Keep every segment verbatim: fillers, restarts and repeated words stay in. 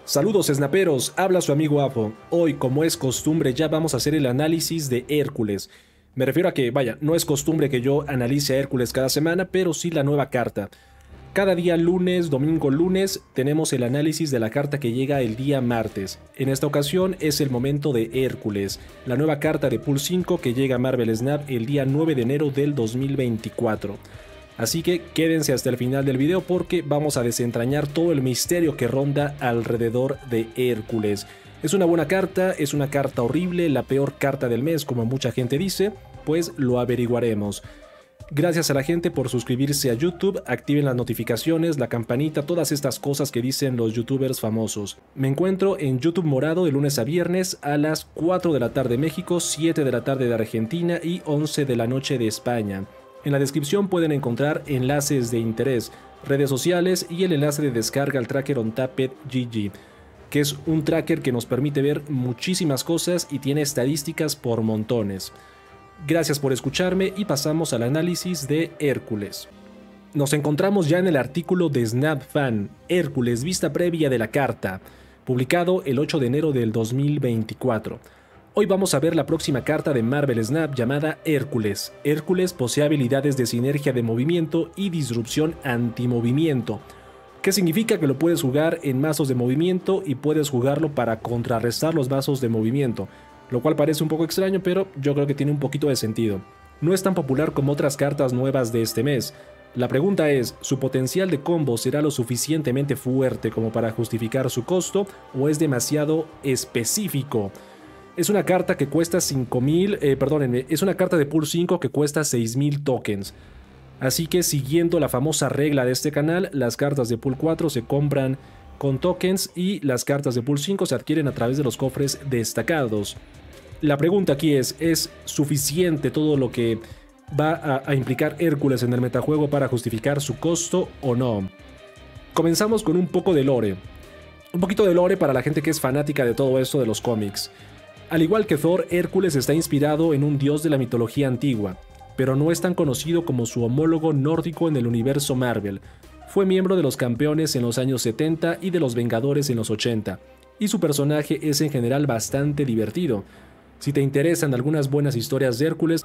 Saludos snaperos, habla su amigo Apo. Hoy, como es costumbre, ya vamos a hacer el análisis de Hércules. Me refiero a que, vaya, no es costumbre que yo analice a Hércules cada semana, pero sí la nueva carta. Cada día lunes, domingo, lunes, tenemos el análisis de la carta que llega el día martes. En esta ocasión es el momento de Hércules, la nueva carta de Pool cinco que llega a Marvel Snap el día nueve de enero del dos mil veinticuatro. Así que quédense hasta el final del video porque vamos a desentrañar todo el misterio que ronda alrededor de Hércules. ¿Es una buena carta? ¿Es una carta horrible? ¿La peor carta del mes, como mucha gente dice? Pues lo averiguaremos. Gracias a la gente por suscribirse a YouTube, activen las notificaciones, la campanita, todas estas cosas que dicen los youtubers famosos. Me encuentro en YouTube Morado de lunes a viernes a las cuatro de la tarde de México, siete de la tarde de Argentina y once de la noche de España. En la descripción pueden encontrar enlaces de interés, redes sociales y el enlace de descarga al tracker Ontaped G G, que es un tracker que nos permite ver muchísimas cosas y tiene estadísticas por montones. Gracias por escucharme y pasamos al análisis de Hércules. Nos encontramos ya en el artículo de Snap Fan, Hércules, vista previa de la carta, publicado el ocho de enero del dos mil veinticuatro. Hoy vamos a ver la próxima carta de Marvel Snap llamada Hércules. Hércules posee habilidades de sinergia de movimiento y disrupción antimovimiento. ¿Qué significa? Que lo puedes jugar en mazos de movimiento y puedes jugarlo para contrarrestar los mazos de movimiento. Lo cual parece un poco extraño, pero yo creo que tiene un poquito de sentido. No es tan popular como otras cartas nuevas de este mes. La pregunta es, ¿su potencial de combo será lo suficientemente fuerte como para justificar su costo o es demasiado específico? Es una carta que cuesta cinco mil, eh, perdónenme, es una carta de Pool cinco que cuesta seis mil tokens. Así que siguiendo la famosa regla de este canal, las cartas de Pool cuatro se compran con tokens y las cartas de Pool cinco se adquieren a través de los cofres destacados. La pregunta aquí es, ¿es suficiente todo lo que va a, a implicar Hércules en el metajuego para justificar su costo o no? Comenzamos con un poco de lore. Un poquito de lore para la gente que es fanática de todo esto de los cómics. Al igual que Thor, Hércules está inspirado en un dios de la mitología antigua, pero no es tan conocido como su homólogo nórdico en el universo Marvel. Fue miembro de los Campeones en los años setenta y de los Vengadores en los ochenta, y su personaje es en general bastante divertido. Si te interesan algunas buenas historias de Hércules,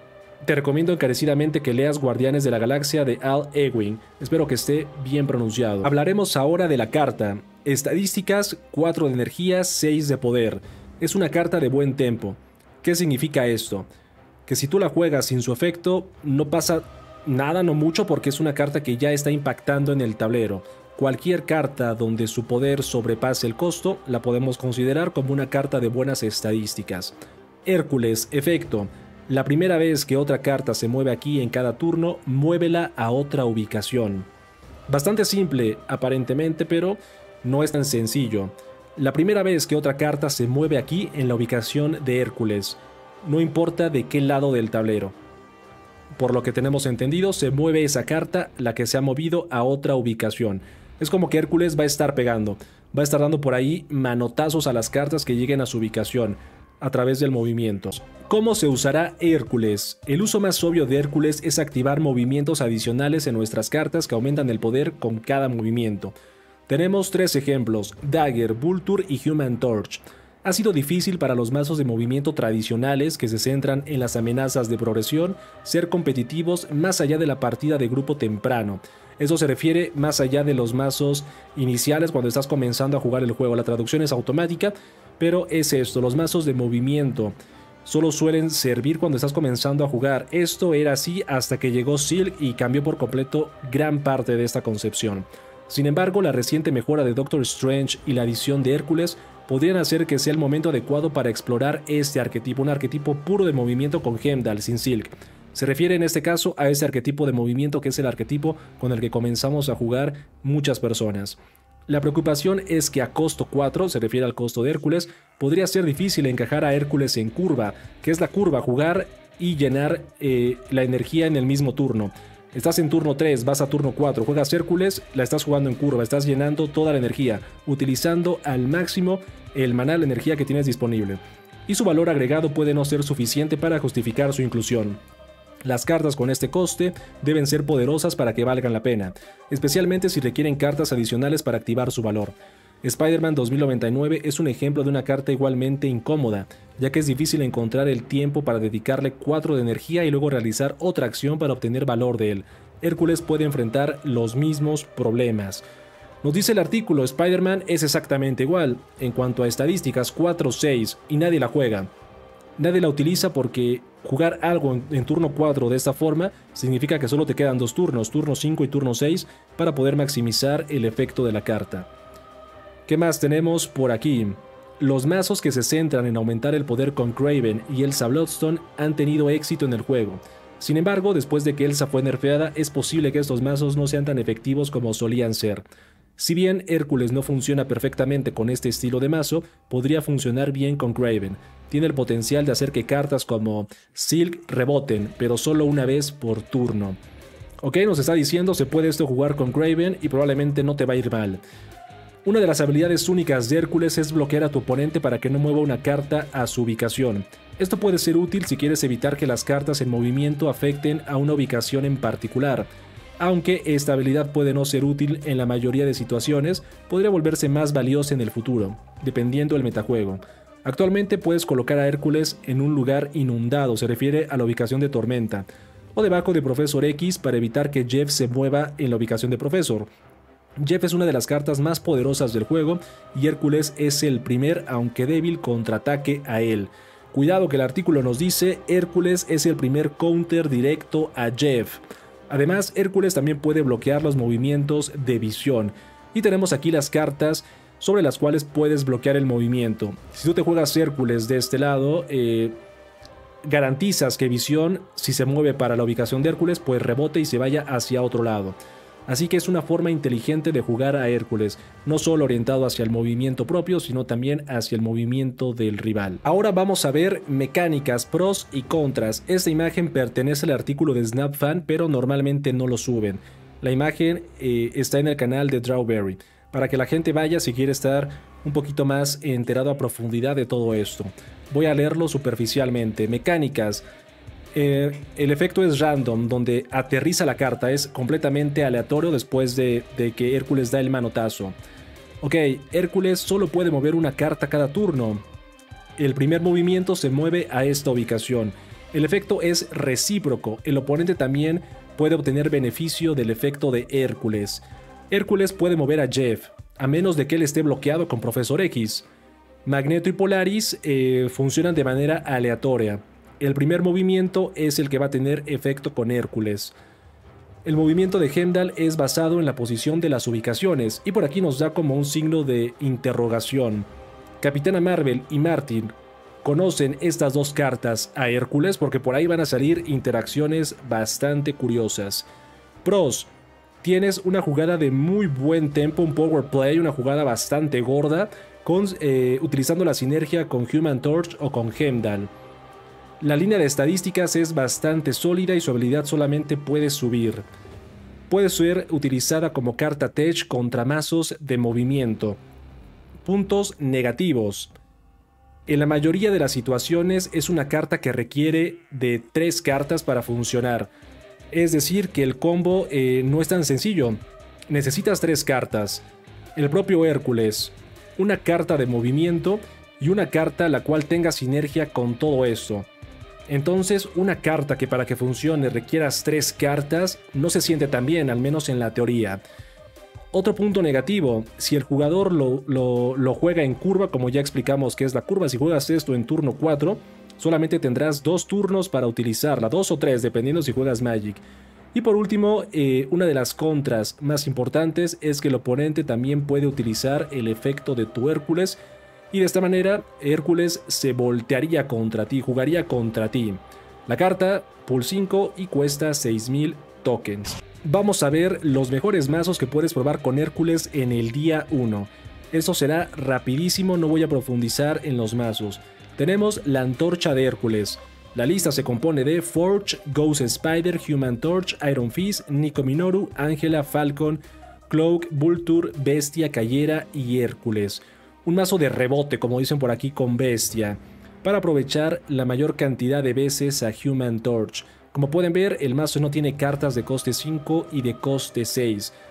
te recomiendo encarecidamente que leas Guardianes de la Galaxia de Al Ewing, espero que esté bien pronunciado. Hablaremos ahora de la carta. Estadísticas, cuatro de energía, seis de poder. Es una carta de buen tempo. ¿Qué significa esto? Que si tú la juegas sin su efecto, no pasa nada, no mucho, porque es una carta que ya está impactando en el tablero. Cualquier carta donde su poder sobrepase el costo, la podemos considerar como una carta de buenas estadísticas. Hércules, efecto. La primera vez que otra carta se mueve aquí en cada turno, muévela a otra ubicación. Bastante simple, aparentemente, pero no es tan sencillo. La primera vez que otra carta se mueve aquí en la ubicación de Hércules, no importa de qué lado del tablero. Por lo que tenemos entendido, se mueve esa carta, la que se ha movido, a otra ubicación. Es como que Hércules va a estar pegando, va a estar dando por ahí manotazos a las cartas que lleguen a su ubicación, a través del movimiento. ¿Cómo se usará Hércules? El uso más obvio de Hércules es activar movimientos adicionales en nuestras cartas que aumentan el poder con cada movimiento. Tenemos tres ejemplos, Dagger, Vulture y Human Torch. Ha sido difícil para los mazos de movimiento tradicionales que se centran en las amenazas de progresión ser competitivos más allá de la partida de grupo temprano. Eso se refiere más allá de los mazos iniciales cuando estás comenzando a jugar el juego. La traducción es automática, pero es esto, los mazos de movimiento solo suelen servir cuando estás comenzando a jugar. Esto era así hasta que llegó Silk y cambió por completo gran parte de esta concepción. Sin embargo, la reciente mejora de Doctor Strange y la adición de Hércules podrían hacer que sea el momento adecuado para explorar este arquetipo, un arquetipo puro de movimiento con Heimdall, sin Silk. Se refiere en este caso a ese arquetipo de movimiento que es el arquetipo con el que comenzamos a jugar muchas personas. La preocupación es que a costo cuatro, se refiere al costo de Hércules, podría ser difícil encajar a Hércules en curva, que es la curva, jugar y llenar eh, la energía en el mismo turno. Estás en turno tres, vas a turno cuatro, juegas Hércules, la estás jugando en curva, estás llenando toda la energía, utilizando al máximo el maná, la energía que tienes disponible. Y su valor agregado puede no ser suficiente para justificar su inclusión. Las cartas con este coste deben ser poderosas para que valgan la pena, especialmente si requieren cartas adicionales para activar su valor. Spider-Man dos mil noventa y nueve es un ejemplo de una carta igualmente incómoda, ya que es difícil encontrar el tiempo para dedicarle cuatro de energía y luego realizar otra acción para obtener valor de él. Hércules puede enfrentar los mismos problemas. Nos dice el artículo, Spider-Man es exactamente igual, en cuanto a estadísticas cuatro seis, y nadie la juega. Nadie la utiliza porque jugar algo en, en turno cuatro de esta forma significa que solo te quedan dos turnos, turno cinco y turno seis, para poder maximizar el efecto de la carta. ¿Qué más tenemos por aquí? Los mazos que se centran en aumentar el poder con Kraven y Elsa Bloodstone han tenido éxito en el juego. Sin embargo, después de que Elsa fue nerfeada, es posible que estos mazos no sean tan efectivos como solían ser. Si bien Hércules no funciona perfectamente con este estilo de mazo, podría funcionar bien con Kraven. Tiene el potencial de hacer que cartas como Silk reboten, pero solo una vez por turno. Ok, nos está diciendo se puede esto jugar con Kraven y probablemente no te va a ir mal. Una de las habilidades únicas de Hércules es bloquear a tu oponente para que no mueva una carta a su ubicación. Esto puede ser útil si quieres evitar que las cartas en movimiento afecten a una ubicación en particular. Aunque esta habilidad puede no ser útil en la mayoría de situaciones, podría volverse más valiosa en el futuro, dependiendo del metajuego. Actualmente puedes colocar a Hércules en un lugar inundado, se refiere a la ubicación de Tormenta, o debajo de Profesor X para evitar que Jeff se mueva en la ubicación de Profesor. Jeff es una de las cartas más poderosas del juego y Hércules es el primer, aunque débil, contraataque a él. Cuidado que el artículo nos dice Hércules es el primer counter directo a Jeff. Además, Hércules también puede bloquear los movimientos de visión. Y tenemos aquí las cartas sobre las cuales puedes bloquear el movimiento. Si tú te juegas Hércules de este lado, eh, garantizas que visión, si se mueve para la ubicación de Hércules, pues rebote y se vaya hacia otro lado. Así que es una forma inteligente de jugar a Hércules, no solo orientado hacia el movimiento propio, sino también hacia el movimiento del rival. Ahora vamos a ver mecánicas, pros y contras. Esta imagen pertenece al artículo de SnapFan, pero normalmente no lo suben. La imagen eh, está en el canal de Drawberry, para que la gente vaya si quiere estar un poquito más enterado a profundidad de todo esto. Voy a leerlo superficialmente. Mecánicas. Eh, el efecto es random, donde aterriza la carta, es completamente aleatorio después de, de que Hércules da el manotazo. Ok, Hércules solo puede mover una carta cada turno. El primer movimiento se mueve a esta ubicación. El efecto es recíproco, el oponente también puede obtener beneficio del efecto de Hércules. Hércules puede mover a Jeff, a menos de que él esté bloqueado con Profesor X. Magneto y Polaris eh, funcionan de manera aleatoria. El primer movimiento es el que va a tener efecto con Hércules. El movimiento de Heimdall es basado en la posición de las ubicaciones y por aquí nos da como un signo de interrogación. Capitana Marvel y Martin conocen estas dos cartas a Hércules porque por ahí van a salir interacciones bastante curiosas. Pros: tienes una jugada de muy buen tempo, un power play, una jugada bastante gorda, con, eh, utilizando la sinergia con Human Torch o con Heimdall. La línea de estadísticas es bastante sólida y su habilidad solamente puede subir. Puede ser utilizada como carta tech contra mazos de movimiento. Puntos negativos. En la mayoría de las situaciones es una carta que requiere de tres cartas para funcionar. Es decir, que el combo eh, no es tan sencillo. Necesitas tres cartas. El propio Hércules, una carta de movimiento y una carta la cual tenga sinergia con todo esto. Entonces, una carta que para que funcione requieras tres cartas no se siente tan bien, al menos en la teoría. Otro punto negativo: si el jugador lo, lo, lo juega en curva, como ya explicamos que es la curva, si juegas esto en turno cuatro, solamente tendrás dos turnos para utilizarla, dos o tres, dependiendo si juegas Magic. Y por último, eh, una de las contras más importantes es que el oponente también puede utilizar el efecto de tu Hércules, y de esta manera Hércules se voltearía contra ti, jugaría contra ti. La carta, pool cinco y cuesta seis mil tokens. Vamos a ver los mejores mazos que puedes probar con Hércules en el día uno. Esto será rapidísimo, no voy a profundizar en los mazos. Tenemos la antorcha de Hércules. La lista se compone de Forge, Ghost Spider, Human Torch, Iron Fist, Nico Minoru, Ángela, Falcon, Cloak, Vulture, Bestia, Cayera y Hércules. Un mazo de rebote, como dicen por aquí, con Bestia, para aprovechar la mayor cantidad de veces a Human Torch. Como pueden ver, el mazo no tiene cartas de coste cinco y de coste seis.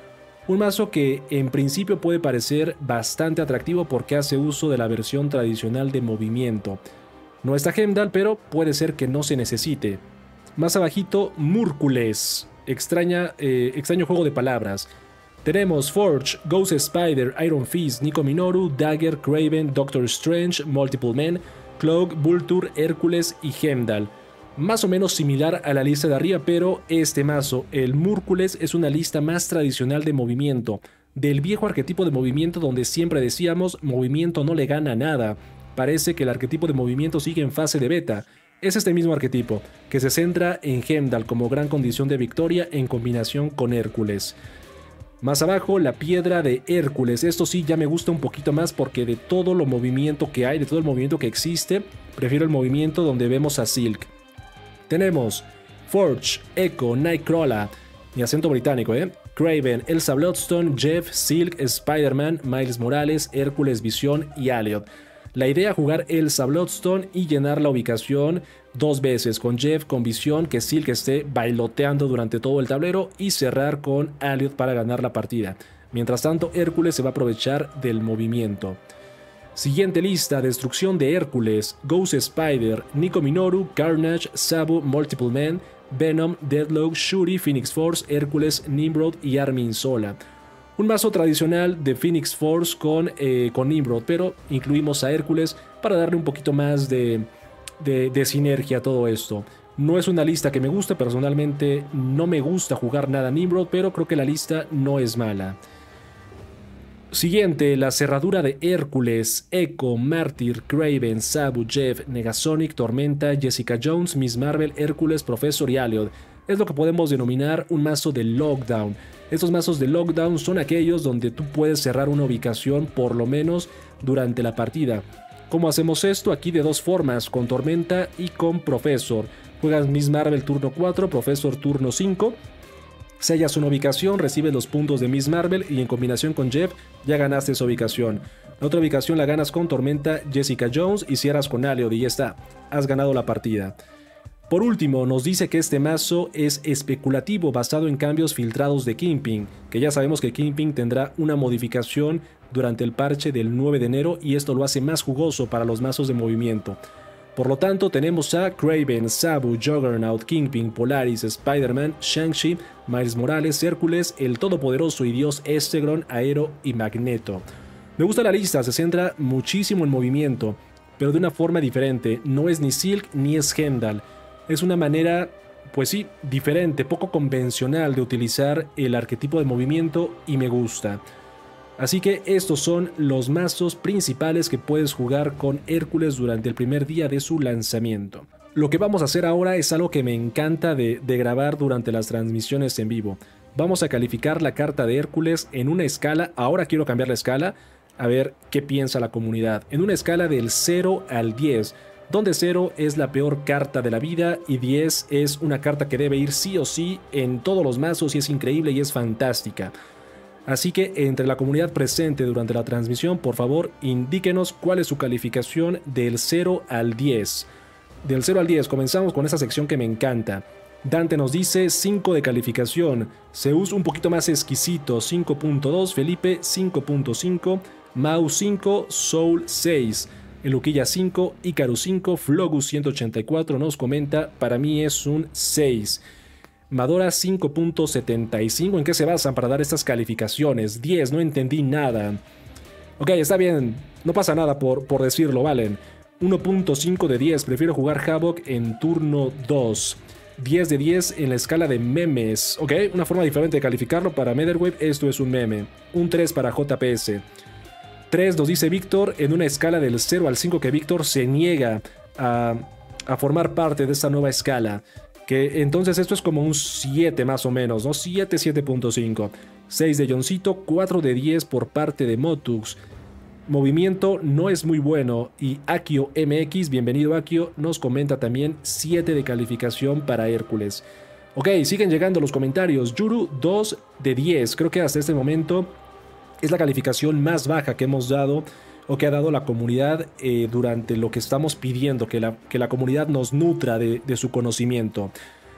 Un mazo que en principio puede parecer bastante atractivo porque hace uso de la versión tradicional de movimiento. No está Heimdall, pero puede ser que no se necesite. Más abajito, Múrcules. Extraña, eh, extraño juego de palabras. Tenemos Forge, Ghost Spider, Iron Fist, Nico Minoru, Dagger, Kraven, Doctor Strange, Multiple Men, Cloak, Vulture, Hércules y Heimdall. Más o menos similar a la lista de arriba, pero este mazo, el Múrcules, es una lista más tradicional de movimiento. Del viejo arquetipo de movimiento donde siempre decíamos, movimiento no le gana nada. Parece que el arquetipo de movimiento sigue en fase de beta. Es este mismo arquetipo, que se centra en Heimdall como gran condición de victoria en combinación con Hércules. Más abajo, la piedra de Hércules. Esto sí ya me gusta un poquito más porque de todo lo movimiento que hay, de todo el movimiento que existe, prefiero el movimiento donde vemos a Silk. Tenemos Forge, Echo, Nightcrawler, mi acento británico, ¿eh? Kraven, Elsa Bloodstone, Jeff, Silk, Spider-Man, Miles Morales, Hércules, Visión y Elliot. La idea es jugar Elsa Bloodstone y llenar la ubicación dos veces, con Jeff, con Visión, que Silk esté bailoteando durante todo el tablero y cerrar con Elliot para ganar la partida. Mientras tanto, Hércules se va a aprovechar del movimiento. Siguiente lista, destrucción de Hércules, Ghost Spider, Nico Minoru, Carnage, Sabu, Multiple Men, Venom, Deadlock, Shuri, Phoenix Force, Hércules, Nimrod y Armin Zola. Un mazo tradicional de Phoenix Force con, eh, con Nimrod, pero incluimos a Hércules para darle un poquito más de, de, de sinergia a todo esto. No es una lista que me guste, personalmente no me gusta jugar nada Nimrod, pero creo que la lista no es mala. Siguiente, la cerradura de Hércules, Echo, Mártir, Kraven, Sabu, Jeff, Negasonic, Tormenta, Jessica Jones, Miss Marvel, Hércules, Professor y Elliot. Es lo que podemos denominar un mazo de lockdown. Estos mazos de lockdown son aquellos donde tú puedes cerrar una ubicación por lo menos durante la partida. ¿Cómo hacemos esto? Aquí de dos formas, con Tormenta y con Professor. Juegas Miss Marvel turno cuatro, Professor turno cinco. Sellas una ubicación, recibes los puntos de Miss Marvel y en combinación con Jeff ya ganaste esa ubicación. La otra ubicación la ganas con Tormenta, Jessica Jones y cierras con Elliot y ya está, has ganado la partida. Por último, nos dice que este mazo es especulativo basado en cambios filtrados de Kingpin, que ya sabemos que Kingpin tendrá una modificación durante el parche del nueve de enero y esto lo hace más jugoso para los mazos de movimiento. Por lo tanto, tenemos a Kraven, Sabu, Juggernaut, Kingpin, Polaris, Spider-Man, Shang-Chi, Miles Morales, Hércules, el todopoderoso y dios Estegron, Aero y Magneto. Me gusta la lista, se centra muchísimo en movimiento, pero de una forma diferente. No es ni Silk ni es Heimdall. Es una manera, pues sí, diferente, poco convencional de utilizar el arquetipo de movimiento y me gusta. Así que estos son los mazos principales que puedes jugar con Hércules durante el primer día de su lanzamiento. Lo que vamos a hacer ahora es algo que me encanta de, de grabar durante las transmisiones en vivo. Vamos a calificar la carta de Hércules en una escala, ahora quiero cambiar la escala, a ver qué piensa la comunidad. En una escala del cero al diez, donde cero es la peor carta de la vida y diez es una carta que debe ir sí o sí en todos los mazos y es increíble y es fantástica. Así que entre la comunidad presente durante la transmisión, por favor, indíquenos cuál es su calificación del cero al diez. Del cero al diez, comenzamos con esa sección que me encanta. Dante nos dice cinco de calificación, Zeus un poquito más exquisito, cinco punto dos, Felipe cinco punto cinco, Mau cinco, Soul seis, Eluquilla cinco, Icarus cinco, Flogus ciento ochenta y cuatro nos comenta, para mí es un seis. Madora cinco punto setenta y cinco, ¿en qué se basan para dar estas calificaciones? diez, no entendí nada. Ok, está bien, no pasa nada por, por decirlo, valen. uno punto cinco de diez, prefiero jugar Havoc en turno dos. diez de diez en la escala de memes. Ok, una forma diferente de calificarlo para Netherwave, esto es un meme. Un tres para J P S. tres nos dice Víctor, en una escala del cero al cinco que Víctor se niega a, a formar parte de esta nueva escala. Que entonces esto es como un siete más o menos, ¿no? siete, siete punto cinco. seis de Johncito, cuatro de diez por parte de Motux. Movimiento no es muy bueno y Akio M X, bienvenido Akio, nos comenta también siete de calificación para Hércules. Ok, siguen llegando los comentarios. Yuru, dos de diez, creo que hasta este momento es la calificación más baja que hemos dado o que ha dado la comunidad eh, durante lo que estamos pidiendo, que la, que la comunidad nos nutra de, de su conocimiento.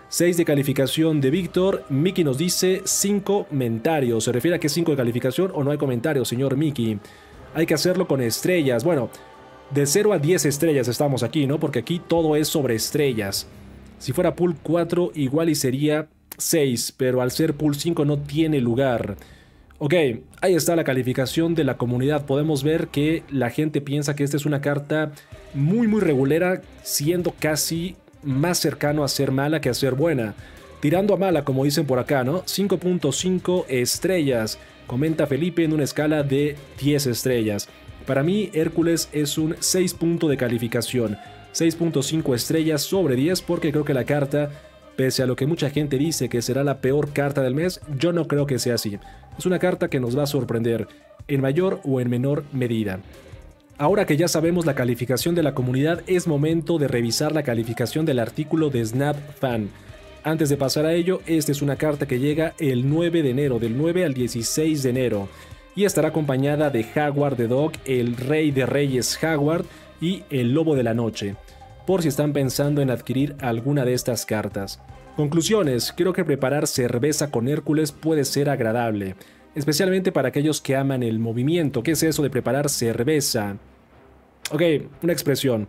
seis de calificación de Víctor. Miki nos dice cinco comentarios. ¿Se refiere a que es cinco de calificación o no hay comentarios, señor Miki? Hay que hacerlo con estrellas. Bueno, de cero a diez estrellas estamos aquí, ¿no? Porque aquí todo es sobre estrellas. Si fuera pool cuatro, igual y sería seis, pero al ser pool cinco no tiene lugar. Ok, ahí está la calificación de la comunidad. Podemos ver que la gente piensa que esta es una carta muy muy regulera, siendo casi más cercano a ser mala que a ser buena. Tirando a mala, como dicen por acá, ¿no? cinco punto cinco estrellas, comenta Felipe, en una escala de diez estrellas. Para mí, Hércules es un seis punto de calificación. seis punto cinco estrellas sobre diez, porque creo que la carta, pese a lo que mucha gente dice que será la peor carta del mes, yo no creo que sea así. Es una carta que nos va a sorprender, en mayor o en menor medida. Ahora que ya sabemos la calificación de la comunidad, es momento de revisar la calificación del artículo de Snap Fan. Antes de pasar a ello, esta es una carta que llega el nueve de enero, del nueve al dieciséis de enero, y estará acompañada de Jaguar the Dog, el Rey de Reyes Jaguar y el Lobo de la Noche, por si están pensando en adquirir alguna de estas cartas. Conclusiones: creo que preparar cerveza con Hércules puede ser agradable, especialmente para aquellos que aman el movimiento. ¿Qué es eso de preparar cerveza? Ok, una expresión.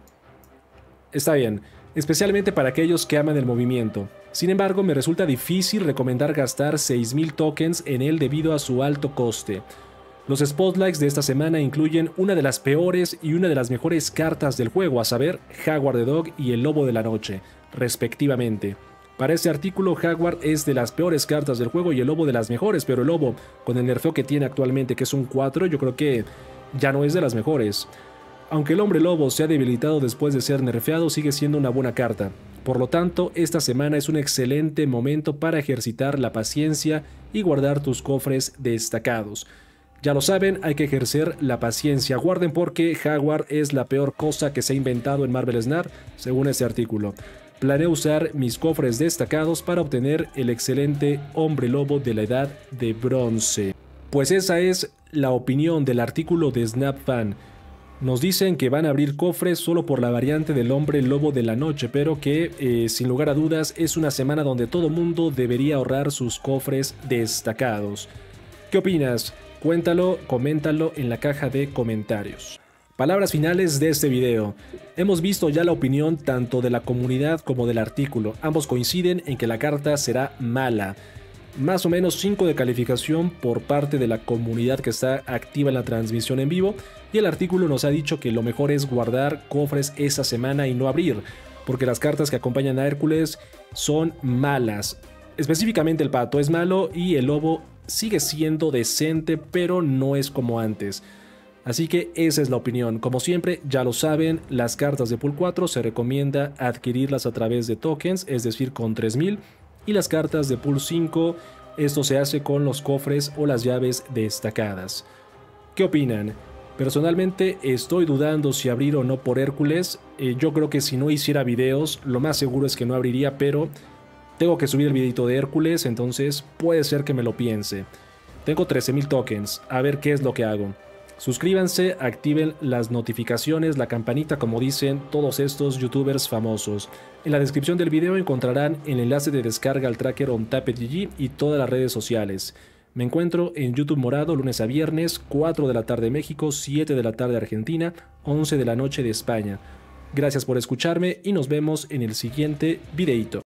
Está bien, especialmente para aquellos que aman el movimiento. Sin embargo, me resulta difícil recomendar gastar seis mil tokens en él debido a su alto coste. Los spotlights de esta semana incluyen una de las peores y una de las mejores cartas del juego, a saber, Jaguar the Dog y el Lobo de la Noche, respectivamente. Para este artículo, Jaguar es de las peores cartas del juego y el Lobo de las mejores, pero el Lobo, con el nerfeo que tiene actualmente, que es un cuatro, yo creo que ya no es de las mejores. Aunque el Hombre Lobo se ha debilitado después de ser nerfeado, sigue siendo una buena carta. Por lo tanto, esta semana es un excelente momento para ejercitar la paciencia y guardar tus cofres destacados. Ya lo saben, hay que ejercer la paciencia. Guarden, porque Jaguar es la peor cosa que se ha inventado en Marvel Snap, según este artículo. Planeo usar mis cofres destacados para obtener el excelente Hombre Lobo de la Edad de Bronce. Pues esa es la opinión del artículo de Snap Fan. Nos dicen que van a abrir cofres solo por la variante del Hombre Lobo de la Noche, pero que eh, sin lugar a dudas es una semana donde todo mundo debería ahorrar sus cofres destacados. ¿Qué opinas? Cuéntalo, coméntalo en la caja de comentarios. Palabras finales de este video. Hemos visto ya la opinión tanto de la comunidad como del artículo. Ambos coinciden en que la carta será mala. Más o menos cinco de calificación por parte de la comunidad que está activa en la transmisión en vivo, y el artículo nos ha dicho que lo mejor es guardar cofres esa semana y no abrir, porque las cartas que acompañan a Hércules son malas. Específicamente el pato es malo y el lobo sigue siendo decente, pero no es como antes. Así que esa es la opinión. Como siempre, ya lo saben, las cartas de pool cuatro se recomienda adquirirlas a través de tokens, es decir, con tres mil. Y las cartas de pool cinco, esto se hace con los cofres o las llaves destacadas. ¿Qué opinan? Personalmente estoy dudando si abrir o no por Hércules. Eh, yo creo que si no hiciera videos, lo más seguro es que no abriría, pero tengo que subir el videito de Hércules, entonces puede ser que me lo piense. Tengo trece mil tokens, a ver qué es lo que hago. Suscríbanse, activen las notificaciones, la campanita, como dicen todos estos youtubers famosos. En la descripción del video encontrarán el enlace de descarga al tracker OnTapetGG y todas las redes sociales. Me encuentro en YouTube Morado lunes a viernes, cuatro de la tarde México, siete de la tarde Argentina, once de la noche de España. Gracias por escucharme y nos vemos en el siguiente videito.